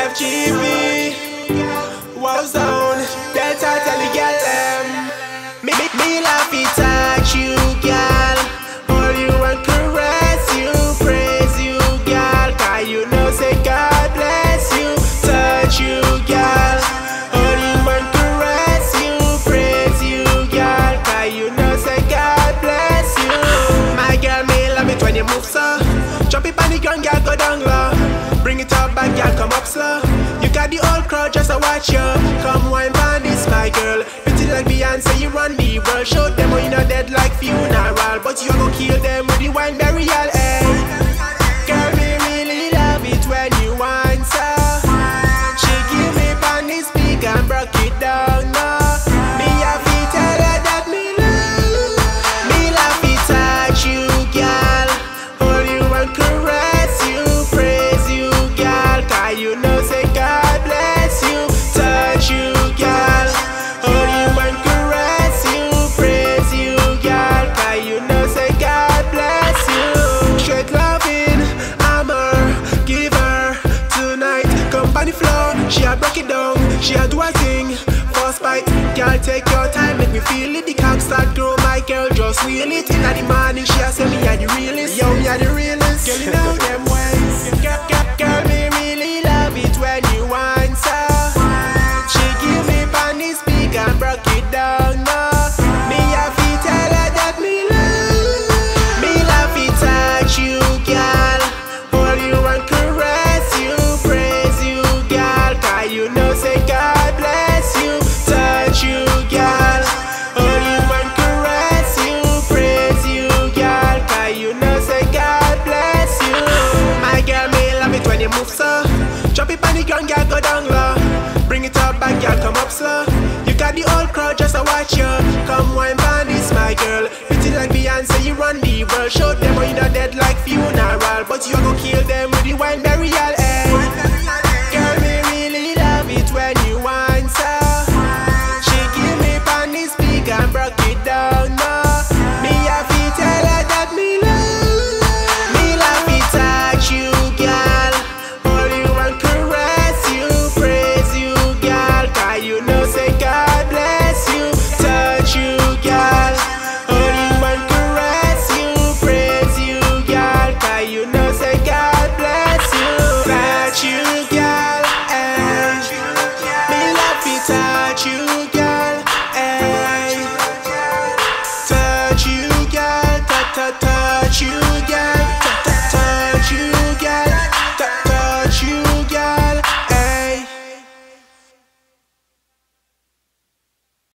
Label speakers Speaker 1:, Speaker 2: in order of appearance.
Speaker 1: FGB, wow zone, Delta tell the girl them. Me love it touch you, girl. Hold you and caress you, praise you, girl. Cause you know say God bless you, touch you, girl. Hold you and caress you, praise you, girl. Cause you know say God bless you. My girl, me love it when you move so. Jump it on the ground, girl, go down low. Bring it up back, girl, come up slow. You got the whole crowd just to watch you. Come wine on this, my girl. Pretty like Beyonce, you run the world. Show them how you not dead like funeral, but you gon' kill them with the wine burial. Eh? Girl, me really love it when you whine so. She give me on the speak and broke it down now. Me have to tell her that me love it touch you, girl. Hold you and caress you, praise you, girl. Cause you know say God bless you, touch you, girl. Hold you and caress you, praise you, girl. Cause you know say God bless you. Straight loving, I'm her, give her tonight. Come on the floor, she a break it down, she a do a thing for spite. Girl, take your time, make me feel it. The cock start grow, my girl, just wheel it. In the morning, she a say me a the realest. Yo, me a the realest. Girl, you know them ways. Girl, me really love it when you whine so. She give me on the speak and broke it down now. Me have to tell her that me love it touch you, girl. Hold you and caress you, praise you, girl. Cause you know say God bless you, touch you, girl. Hold you and caress you, praise you, girl. Cause you know say God bless you. My girl, me love it when you move so. Jump it on the ground, girl, go down low. Bring it up back, girl, come up slow. You got the whole crowd just to watch you. Come wine on this, my girl. Pretty like Beyonce, you run the world. Show them how you not dead like funeral, but you gon' kill